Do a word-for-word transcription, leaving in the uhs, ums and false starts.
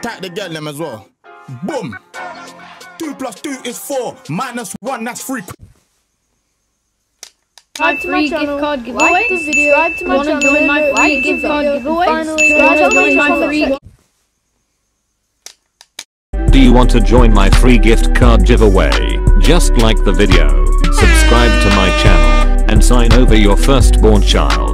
attack the girl them as well. Boom. Two plus two is four. Minus one, that's three. My free gift card giveaway. Like the video. Subscribe to my Wanna channel. join my free gift card giveaway? Finally, Join my free. Do you want to join my free gift card giveaway? Just like the video, subscribe to my channel, and sign over your firstborn child.